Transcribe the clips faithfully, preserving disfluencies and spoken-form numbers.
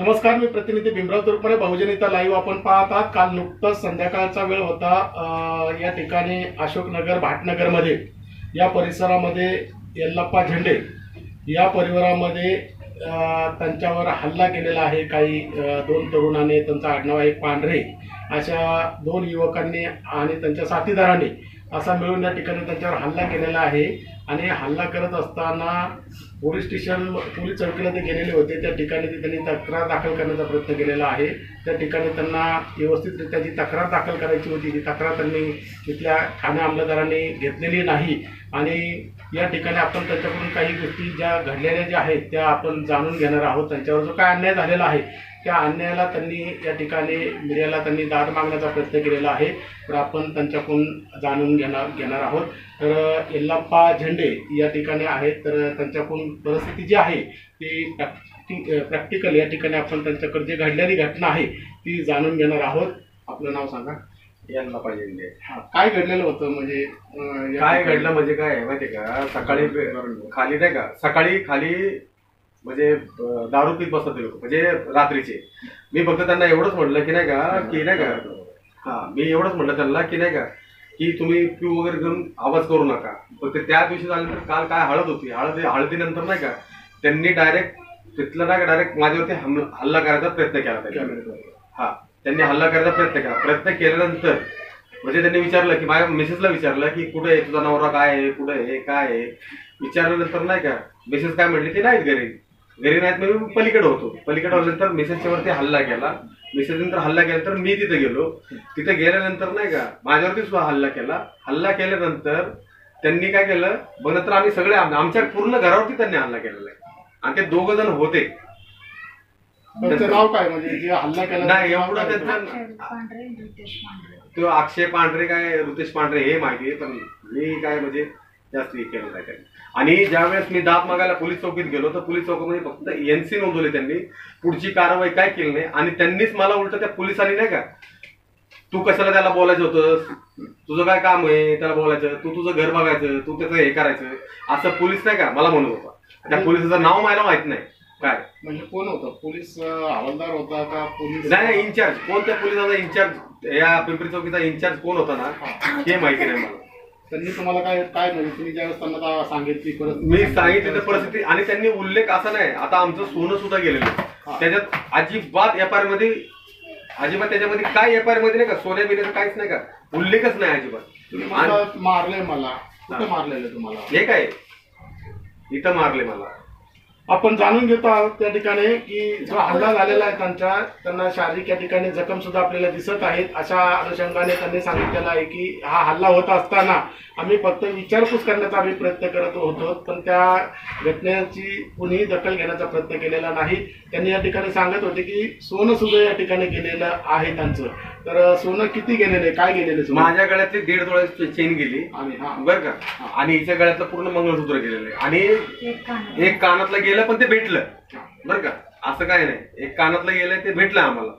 नमस्कार, मी प्रतिनिधी भीमराव तुरपणे, बहुजनिता लाईव्ह आपण पाहत आहात। काल नुकताच संध्याकाळचा वेळ होता। या ठिकाणी अशोकनगर भाटनगरमध्ये या परिसरामध्ये यल्लप्पा झेंडे या परिवारामध्ये त्यांच्यावर हल्ला केलेला आहे। काही दोन तरुणांनी, त्यांचा आडनाव आहे पांढरे, अशा दोन युवकांनी आणि त्यांच्या साथीदारांनी असा मिळून या ठिकाणी त्यांच्यावर हल्ला केलेला आहे। आणि हल्ला करत असताना पोलीस स्टेशन पोलीस चौकीला ते गेलेले होते। त्या ठिकाणी त्यांनी तक्रार दाखल करण्याचा प्रयत्न केलेला आहे। त्या ठिकाणी त्यांना व्यवस्थितरित्या जी तक्रार दाखल करायची होती ती तक्रार त्यांनी तिथल्या ठाणे अंमलदारांनी घेतलेली नाही। आणि या ठिकाणी आपण त्यांच्याकडून काही गोष्टी ज्या घडलेल्या ज्या आहेत त्या आपण जाणून घेणार आहोत। त्यांच्यावर जो काय अन्याय झालेला आहे त्या अन्यायाला त्यांनी या ठिकाणी मीडियाला त्यांनी दाद मागण्याचा प्रयत्न केलेला आहे। तर आपण त्यांच्याकडून जाणून घेणार घेणार आहोत। तर यल्लप्पा झेंडे या ठिकाणी आहेत, तर त्यांच्याकडून परिस्थिती जी आहे ती प्रॅक्टिकल या ठिकाणी आपण त्यांच्याकडे जी घडलेली घटना आहे ती जाणून घेणार आहोत। आपलं नाव सांगा। यल्लप्पा झेंडे। हा, काय घडलेलं होतं? म्हणजे काय घडलं म्हणजे काय माहिती का, सकाळी खाली नाही का, सकाळी खाली म्हणजे दारू पीत बसतात लोक, म्हणजे रात्रीचे। मी फक्त त्यांना एवढंच म्हटलं की नाही का की नाही का हा मी एवढंच म्हटलं त्यांना की नाही का की तुम्ही पिऊ वगैरे घेऊन आवाज करू नका। फक्त त्या दिवशी झाल्यानंतर काल काय हळद होती, हळद हळदीनंतर नाही का त्यांनी डायरेक्ट तिथलं नाही का डायरेक्ट माझ्यावरती हल्ला करायचा प्रयत्न केला त्यांनी। हा त्यांनी हल्ला करायचा प्रयत्न केला प्रयत्न केल्यानंतर म्हणजे त्यांनी विचारलं की माझ्या मिसेसला विचारलं की कुठे आहे तुझा नवरा, काय आहे, कुठे आहे, काय आहे। विचारल्यानंतर नाही का मिसेस काय म्हटली की नाहीत घरी घरी नाहीत, मी पलीकडे होतो। पलीकडे होल्यानंतर मिसेसच्या वरती हल्ला केला। मिसेस नंतर हल्ला केल्यानंतर मी तिथे गेलो। तिथे गेल्यानंतर नाही का माझ्यावरती सुद्धा हल्ला केला। हल्ला केल्यानंतर त्यांनी काय केलं बघ, नंतर आम्ही सगळे आमच्या पूर्ण घरावरती त्यांनी हल्ला केलेला आहे। आणि ते दोघ जण होते। त्यांचं नाव काय म्हणजे जे हल्ला केला नाही एवढं त्यांचं, तो अक्षय पांढरे काय रुतेश पांढरे हे माहिती आहे, पण मी काय म्हणजे जास्त हे केलं नाही त्यांनी। आणि ज्यावेळेस मी दाद मागायला पोलीस चौकीत गेलो तर पोलीस चौकीमध्ये फक्त एनसी नोंदवली त्यांनी, पुढची कारवाई काय केली नाही। आणि त्यांनीच मला उलट त्या पोलिसांनी नाही का तू कशाला त्याला बोलायचं होतं, तुझं काय काम आहे त्याला बोलायचं, तू तुझं घर बघायचं, तू त्याचं हे करायचं असं पोलीस नाही का मला म्हणत होता। त्या पोलिसाचं नाव मला माहित नाही काय म्हणजे कोण होतं, पोलीस हवालदार होता का पोलीस नाही इन्चार्ज, कोणत्या पोलिसाचा इन्चार्ज, या पिंपरी चौकीचा इन्चार्ज कोण होता ना हे माहिती नाही मला। त्यांनी तुम्हाला काय काय म्हणजे तुम्ही ज्यावेळेस त्यांना सांगितली परत मी सांगितली परिस्थिती, आणि त्यांनी उल्लेख असा नाही, आता आमचं सोनं सुद्धा गेलेलं त्याच्यात अजिबात एफ आय आर मध्ये अजिबात त्याच्यामध्ये काय एफ आय आर मध्ये नाही का सोन्या बिन्याचं काहीच नाही का उल्लेखच नाही अजिबात। तुम्ही मारले मला, कुठे मारलेलं तुम्हाला? हे काय इथं मारले मला। आपण जाणून घेतो आहोत त्या ठिकाणी की जो हल्ला झालेला आहे त्यांच्या त्यांना शारीरिक या ठिकाणी जखम सुद्धा आपल्याला दिसत आहेत। अशा अनुषंगाने त्यांनी सांगितलेलं आहे की हा हल्ला होत असताना आम्ही फक्त विचारपूस करण्याचा आम्ही प्रयत्न करत होतो, पण त्या घटनेची कुणीही दखल घेण्याचा प्रयत्न केलेला नाही। त्यांनी या ठिकाणी सांगत होते की सोनं सुद्धा या ठिकाणी गेलेलं आहे त्यांचं। तर सोनं किती गेलेलं आहे, काय गेलेलं? माझ्या गळ्यातली दीड तोळ्याची चेन गेली बरं का, आणि हिच्या गळ्यातलं पूर्ण मंगळसूत्र गेलेलं आहे, आणि एक कानातलं गेलं पण ते भेटलं बरं का, असं काय नाही। एक कानातलं गेलंय ते भेटलं आम्हाला,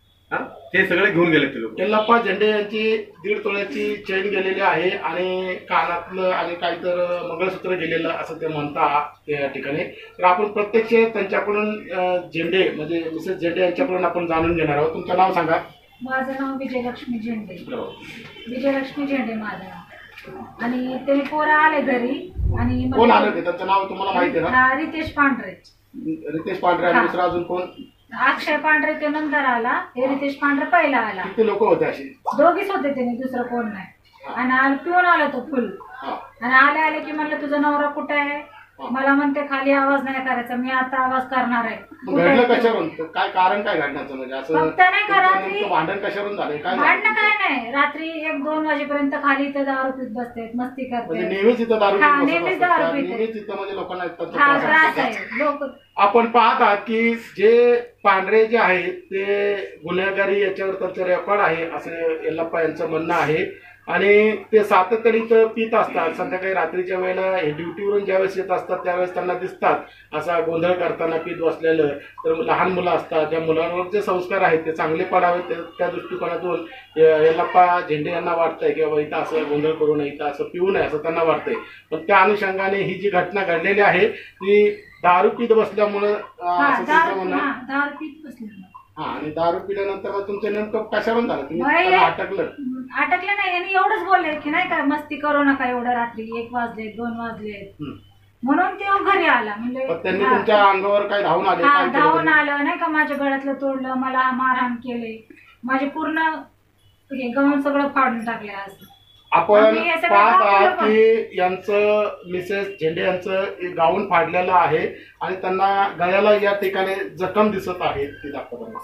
ते सगळे घेऊन गेले ते लोक। यल्लप्पा झेंडे यांची दीड तोळ्याची चेन गेलेली आहे आणि कानातलं आणि काहीतर मंगळसूत्र गेलेलं असं ते म्हणतात त्या ठिकाणी। तर आपण प्रत्यक्ष त्यांच्याकडून झेंडे म्हणजे मिसेस झेंडे यांच्याकडून आपण जाणून घेणार आहोत। तुमचं नाव सांगा। माझं नाव विजयलक्ष्मी झेंडे। विजयलक्ष्मी झेंडे माझं नाव। आणि ते पोरं आले घरी आणि कोण आलं ते, त्यांचं नाव तुम्हाला माहिती आहे ना? रितेश पांढरे। रितेश पांढरे आणि दुसरा अजून कोण? अक्षय पांढरे ते नंतर आला, हे रितेश पांढरे पहिला आला। किती लोक होते असे? दोघीच होते त्यांनी, दुसरं कोण नाही। आणि पिऊन आला तो फुल, आणि आले आले की म्हणलं तुझा नवरा कुठे आहे? मला म्हणते खाली आवाज नाही करायचा, मी आता आवाज करणार आहे। घडलं कशावरून, काय कारण काय घडण्याचं म्हणजे असं फक्त नाही का रात्री भांडण कशावरून झाले? काय भांडणं काय नाही, रात्री एक दोन वाजेपर्यंत खाली इथं दारू पीत बसते, मस्ती करते। नेहमीच इथं दारू नेहमीच दारू पिते, नेहमीच इथं म्हणजे लोकांना त्रास आहे लोक। आपण पाहत आहात की जे पांढरे जे आहेत ते गुन्हेगारी याच्यावर त्यांचं रेकॉर्ड आहे असं यल्लप्पा यांचं म्हणणं आहे। आणि ते सातत्याने इथं पित असतात. संध्याकाळी रात्रीच्या वेळेला हे ड्युटीवरून ज्यावेळेस येत असतात त्यावेळेस त्यांना दिसतात असा गोंधळ करताना पित बसलेलं. तर लहान मुलं असतात, ज्या मुलांवर जे संस्कार आहेत ते चांगले पडावेत ते- त्या दृष्टिकोनातून यल्लाप्पा झेंडे यांना वाटतंय की बाबा इथं असं गोंधळ करू नये, इथं असं पिऊ नये असं त्यांना वाटतंय. पण त्या अनुषंगाने ही जी घटना घडलेली आहे ती दारू पित बसल्यामुळं अं, हा, असं तुमचं दारू म्हणणं आहे. हा, दारू पीत बसले. हा, आणि दारू पिल्यानंतर मग तुमचं नेमकं कशावरून झालं, तुम्ही बाई, त्याला अटकलं? अटकलं नाही आणि एवढंच बोलले की नाही का मस्ती करू नका एवढं रात्री एक वाजले दोन वाजले हम्म. म्हणून ते घरी आला म्हणजे पण त्यांनी हा, तुमच्या अंगावर काय धावून आले, हा, काय केलं धावून त्यांनी? आलं नाही का माझ्या गळ्यातलं तोडलं, मला मारहाण केले, माझे पूर्ण हे गवण सगळं फाडून टाकले. आज आपण आम्ही हे सगळं पाहत आहात दाखवलं पण. की यांचं मिसेस झेंडे यांचं गाऊन फाडलेलं आहे आणि त्यांना गळ्याला या ठिकाणी जखम दिसत आहे. ती दाखवताना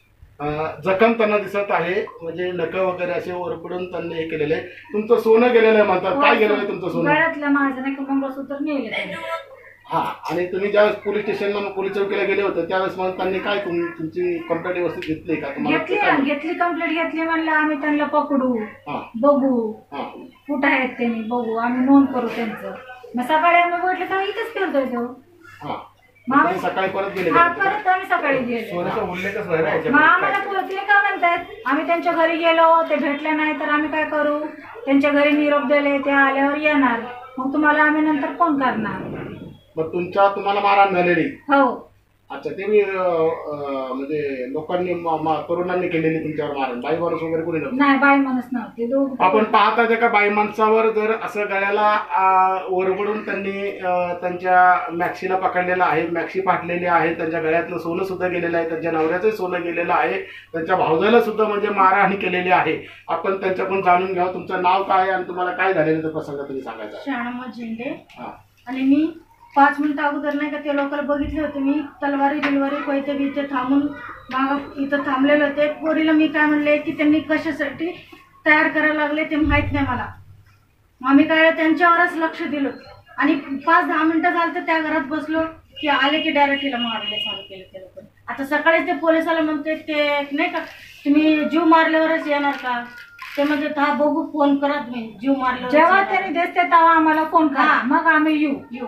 अं, जखम त्यांना दिसत आहे, म्हणजे नख वगैरे असे ओरपडून त्यांनी हे केलेले. तुमचं सोनं गेलेलं आहे म्हणतात, काय गेलेलं आहे तुमचं सोनं? गळ्यातलं माझं नाही का मंगळसूत्र नेले त्यांनी. हा, आणि तुम्ही ज्यावेळेस पोलीस स्टेशनला पोलीस चौकीला गेले होते त्यावेळेस मग त्यांनी काय तुम- तुमची कंप्लेंट व्यवस्थित घेतली का तुम्हाला? घेतली ना, घेतली कंप्लेंट घेतली म्हणलं आम्ही त्यांना पकडू हा, बघू हा. कुठं आहेत त्यांनी बघू आम्ही नोंद करू त्यांचं. मग सकाळी आम्ही म्हटलं तर इथंच फिरतोय तो. हा. मग तुम्ही आम्ही- सकाळी परत गेले हा, का? परत आम्ही सकाळी गेलो. सोन्याचा उल्लेखच नाही ना मग याच्यामध्ये. आम्हाला पुढं ते काय म्हणतात आम्ही त्यांच्या घरी गेलो ते भेटले नाही तर आम्ही काय करू, त्यांच्या घरी निरोप दिले ते आल्यावर येणार मग तुम्हाला आम्ही नंतर फोन करणार. मग तुमच्या तुम्हाला मारहाण झालेली? हो अच्छा, ते मी अं, अं, म्हणजे लोकांनी म- म- तरुणांनी केलेली तुमच्यावर मारण, बाई माणूस वगैरे कोणी नव्हतं? नाही बाई माणूस नव्हते दोघं. आपण पाहता जे का बाई माणसावर जर असं गळ्याला अं, ओरबडून त्यांनी अं, त्यांच्या मॅक्सीला पकडलेलं आहे, मॅक्सी फाटलेली आहे, त्यांच्या गळ्यातलं सोनं सुद्धा गेलेलं आहे, त्यांच्या नवऱ्याचं सोनं गेलेलं आहे, त्यांच्या भावजाला सुद्धा म्हणजे मारहाण केलेली आहे. आपण त्यांच्याकडून जाणून घ्यावं तुमचं नाव काय आहे आणि तुम्हाला काय झालेलं ते प्रसंग तुम्ही सांगायचा. शाणामा झेंडे. हा. आणि मी पाच मिनिटं अगोदर नाही का ते लोकांना बघितले होते, मी तलवारी बिलवारी कोयते बिते थांबून माग इथं थांबलेले होते. पोरीला मी काय म्हणले की त्यांनी कशासाठी तयार करायला लागले ते माहीत नाही मला. आम्ही काय त्यांच्यावरच लक्ष दिलं आणि पाच दहा मिनिटं झालं तर त्या घरात बसलो की आले की डायरेक्ट तिला मारले चालू केलं ते लोक. आता सकाळी ते पोलिसाला म्हणते ते नाही का तुम्ही जीव मारल्यावरच येणार का, ते म्हणजे हा बघू फोन करत मी जीव मारल्यावर जेव्हा त्यांनी दिसते तेव्हा आम्हाला फोन करा हा. मग आम्ही येऊ येऊ.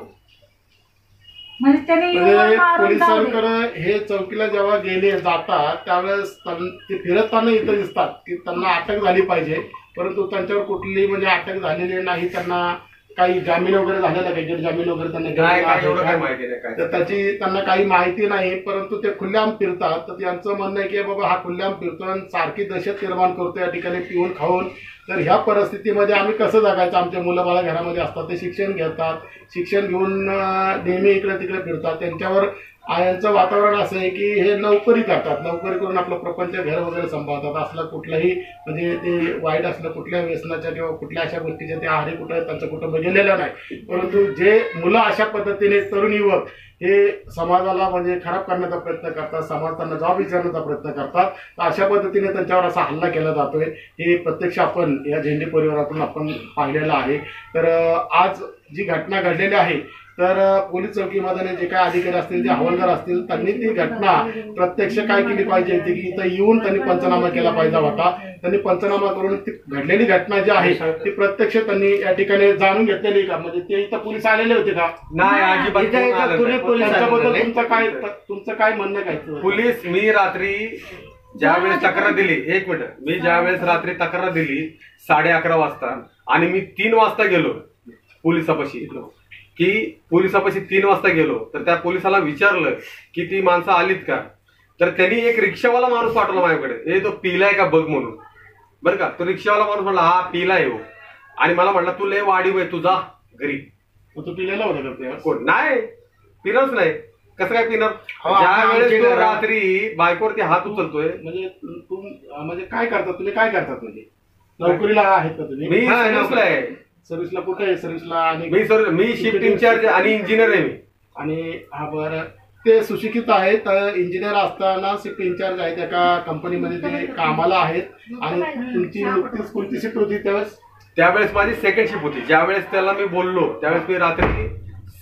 म्हणजे त्यांनी येऊन म्हणजे मारून जाऊ दे. पोलिसांकडे हे चौकीला जेव्हा गेले जातात त्यावेळेस त्यां- ते फिरताना इथं दिसतात की त्यांना अटक झाली पाहिजे, परंतु त्यांच्यावर कुठली म्हणजे अटक झालेली नाही. त्यांना काही जामीन वगैरे झालेला काही गैर जामीन वगैरे त्यांना नाही घेतलेला काय आहे एवढं काय का? माहिती नाही काय. तर त्याची त्यांना काही माहिती नाही, परंतु ते खुल्लेआम फिरतात. तर त्यांचं म्हणणं आहे की बाबा हा खुल्लेआम फिरतोय आणि सारखी दहशत निर्माण करतो या ठिकाणी पिऊन खाऊन. तर ह्या परिस्थितीमध्ये आम्ही कसं जगायचं? आमचे मुलं बाळा घरामध्ये असतात, ते शिक्षण घेतात, शिक्षण घेऊन अं, नेहमी इकडे तिकडे फिरतात. त्यांच्यावर आ, यांचं वातावरण असं आहे की हे नोकरी करतात, नोकरी करून आपलं प्रपंच घर वगैरे सांभाळतात. असलं कुठलंही म्हणजे ते वाईट असलं कुठल्या व्यसनाच्या किंवा कुठल्या अशा गोष्टीच्या ते आहारी कुठं त्यांचं कुटुंब गेलेलं नाही. परंतु जे मुलं अशा पद्धतीने तरुण युवक हे समाजाला म्हणजे खराब करण्याचा प्रयत्न करतात, समाज त्यांना जॉब विचारण्याचा प्रयत्न करतात, तर अशा पद्धतीने त्यांच्यावर असा हल्ला केला जातोय हे प्रत्यक्ष आपण या झेंडे परिवारातून आपण पाहिलेलं आहे. तर अं, आज जी घटना घडलेली आहे तर अं, पोलीस चौकीमध्ये जे काय अधिकारी असतील जे हवालदार असतील त्यांनी ती घटना प्रत्यक्ष काय केली पाहिजे ती की इथं येऊन त्यांनी पंचनामा केला पाहिजे होता. त्यांनी पंचनामा करून ती घडलेली घटना जी आहे ती प्रत्यक्ष त्यांनी या ठिकाणी जाणून घेतलेली का, म्हणजे ते इथं पोलीस आलेले होते का? नाही अजिबात इथं कोण इथं आलं कुणी नाही. पोलीस आलेलं त्यांच्याबद्दल नाही. तुमचं काय तुमचं काय म्हणणं काय? पोलीस मी रात्री ज्या वेळेस तक्रार दिली एक मिनिट मी ज्या वेळेस रात्री तक्रार दिली साडे अकरा वाजता आणि मी तीन वाजता गेलो पोलिसापाशी की पोलिसापाशी तीन वाजता गेलो तर त्या पोलिसाला विचारलं की ती माणसं आलीत का, तर त्यांनी एक रिक्षावाला माणूस पाठवला माझ्याकडे, हे तो पिलाय का बघ म्हणून. बरं का, तो रिक्षावाला माणूस म्हणला हा पिलाय हो, आणि मला म्हटलं तू लय वाढीव आहे, तू जा घरी. तू पिलेला होता का ते? कोण नाही पिणारच नाही, कसं काय पिणार? हा, ज्या आमच्या वेळेस तो घरात- रात्री बायकोवरती हात उचलतोय, म्हणजे तू म्हणजे काय करतात तुम्ही? काय करतात म्हणजे नोकरीला आहेत का तुम्ही? मी हा, सर्व्हिसला आहे, सर्व्हिसला कुठे आहे? सर्व्हिसला आणि मी सर मी शिफ्ट इंचार्ज आणि इंजिनियर आहे मी. आणि हा बरं ते सुशिक्षित आहेत, इंजिनियर असताना शिफ्ट इंचार्ज आहेत एका कंपनीमध्ये ते कामाला आहेत आणि तुमची नुकतीच कोणती शिफ्ट होती त्यावेळेस? त्यावेळेस माझी सेकंड शिफ्ट होती. ज्यावेळेस त्याला मी बोललो त्यावेळेस मी रात्री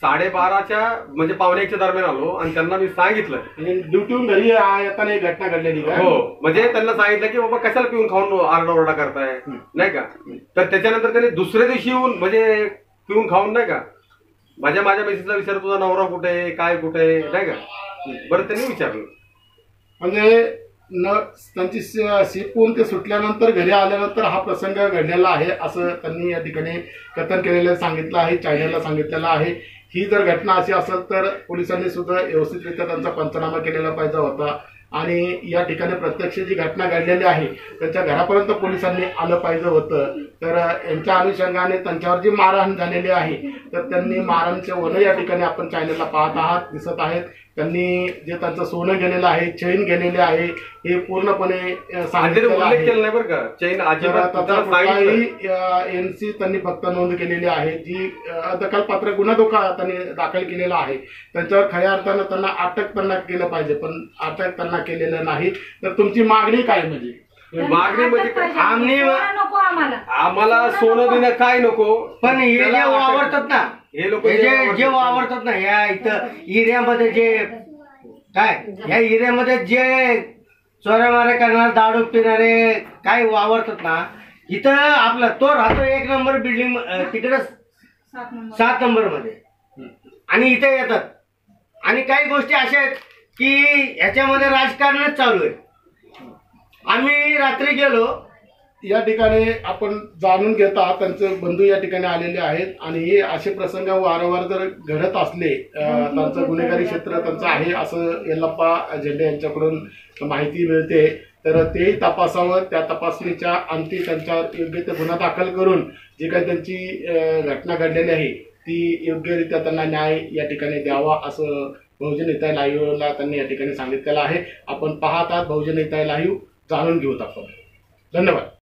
साडेबाराच्या म्हणजे पावणे एकच्या दरम्यान आलो आणि त्यांना मी सांगितलं. आणि ड्युटीहून घरी आ- येताना ही घटना घडलेली का? हो, म्हणजे त्यांना सांगितलं की बाबा कशाला पिऊन खाऊन आरडाओरडा करताय, नाही का. तर त्याच्यानंतर त्यांनी दुसऱ्या दिवशी येऊन म्हणजे पिऊन खाऊन, नाही का, माझ्या माझ्या मेसेजला विचार तुझा नवरा कुठे आहे, काय कुठे आहे, नाही का. बरं त्यांनी विचारलं. म्हणजे न त्यांची शिपून ते सुटल्यानंतर घरी आल्यानंतर हा प्रसंग घडलेला आहे असं त्यांनी या ठिकाणी कथन केलेलं सांगितलं आहे, चॅनलला सांगितलेलं आहे. ही जर घटना अशी असेल तर पोलिसांनी सुद्धा व्यवस्थितरित्या त्यांचा पंचनामा केलेला पाहिजे होता आणि या ठिकाणी प्रत्यक्ष जी घटना घडलेली आहे त्यांच्या घरापर्यंत पोलिसांनी आलं पाहिजे होतं. तर यांच्या अनुषंगाने त्यांच्यावर जी मारहाण झालेली आहे तर त्यांनी मारहाणचे वन या ठिकाणी आपण चॅनलला पाहत आहात, दिसत आहेत. त्यांनी जे त्यांचं सोनं गेलेलं आहे, चैन गेलेले आहे हे पूर्णपणे आणि सांगितलेलं त्याने उल्लेख आहे. केला नाही बरं का, चैन तर अजिबात त्याचा त्याला सांगितलं. कुठलाही एनसी त्यांनी फक्त नोंद केलेली आहे, जी अ, दखलपात्र गुन्हा धोका त्यांनी दाखल केलेला आहे. त्यांच्यावर खऱ्या अर्थानं त्यांना अटक त्यांना केलं पाहिजे, पण अटक त्यांना केलेलं नाही. तर तुमची मागणी काय म्हणजे? मागणी म्हणजे काय? आम्ही आम्ही- नको आम्हाला आम्हाला सोनं बिनं काय नको, पण हे जे त्याला अटक- वावरतात ना, हे लोक हे जे जे वावरतात ना या इथं एरियामध्ये जे काय या एरियामध्ये जे चोऱ्या माऱ्या करणारे, दारू पिणारे काय वावरतात ना, इथं आपला तो राहतो एक नंबर बिल्डिंग तिकडे सात नंबर सात नंबर मध्ये आणि इथे येतात. आणि काही गोष्टी अशा आहेत की ह्याच्यामध्ये राजकारणच चालू आहे. आम्ही रात्री गेलो, या ठिकाणी आपण जाणून घेता त्यांचे बंधू या ठिकाणी आलेले आहेत आणि हे असे प्रसंग वारंवार जर घडत असले, अं, त्यांचं गुन्हेगारी क्षेत्र त्यांचं आहे असं यल्लप्पा झेंडे यांच्याकडून माहिती मिळते. तर तेही तपासावं, त्या तपासणीच्या अंती त्यांच्यावर योग्य ते गुन्हा दाखल करून जी काही त्यांची अं, घटना घडलेली आहे ती योग्यरित्या त्यांना न्याय या ठिकाणी द्यावा असं बहुजन हिताय लाईव्हला त्यांनी या ठिकाणी सांगितलेलं आहे. आपण पाहत आहात बहुजन हिताय लाईव्ह, जाणून घेऊत आपण. धन्यवाद.